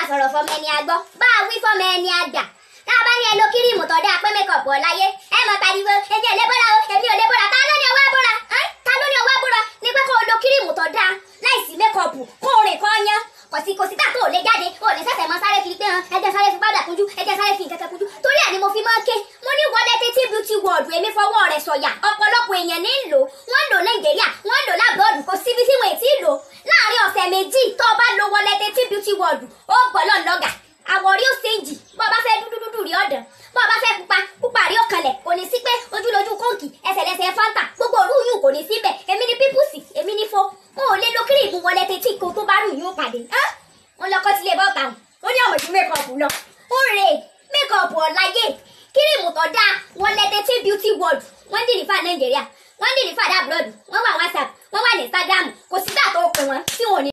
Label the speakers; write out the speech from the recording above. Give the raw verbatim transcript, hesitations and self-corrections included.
Speaker 1: sọ̀rọ̀ fọmọ ẹni àgbọ́ bá a wí fọmọ ẹni àgbà tá a bá ní ẹ lo kírìmù tó dáa pé mẹ́kọ̀ọ̀pù ọ̀láyé ẹ mọ̀ pariwo èmi ò lè bọ́ra o èmi ò lè bọ́ra ta ló ní ọwọ́ bọ́ra ta ló ní ọwọ́ bọ́ra ní pé kó o lo kírìmù tó dáa láìsí mẹ́kọ̀ọ̀pù kó o rìn kọ́ yán kòsí kòsí tá tó o lè jáde o lè sẹ̀sẹ̀ mọ́ sáré kiri pé hàn ẹjẹ sáré fi bádà kunjú ẹjẹ sáré fi nkẹ́kẹ́ kunjú torí ẹ̀ ni mo fi máa ń ké mo ní Wọlé Títí beauty world èmi fọwọ́ rẹ̀ sọ̀yà ọ̀pọ̀lọpọ̀ èèyàn ní lò wọ́n lò Nàìjíríà wọ́n lò lábọ́ọ̀dù kò síbi tí wọ́n ti lò láàrin ọ̀sẹ̀ méjì tó o bá lo Wọlé Títí beauty world ó gbọ́lọ́ lọ́gà àwọ̀ rí ó séǹjì bọ́ ọ bá fẹ́ dúdú dúdú rí ọ̀dàn bọ́ ọ bá fẹ́ pupa pupa rí ọ̀kanlẹ̀ kò ní sí pé ojúlójú kóǹkì ẹsẹ̀lẹsẹ̀ fanta gbogbo òru yìí kò ní síbẹ̀ èmi ní pípùsì èmi ní fo o ò lè lo kírìmù Wọlé Títí kó tó bá rù yìí ó pàdé wọn lọkọ tí lè bọ́ ọ̀tà wọn ní ọmọ ìjú mẹ́kọ̀ọ̀pù lọ ó rè mẹ́kọ̀ọ̀pù ọ̀láyé kírìmù tó dáa Wọlé Títí beauty world wọ́n dì ní fà Nàìjíríà wọ́n dì ní fà dábùlọ́ọ̀dù wọ́n wà WhatsApp wọ́n wà ní Instagram kò sí dà tó pè wọ́n tí wọn ò ní.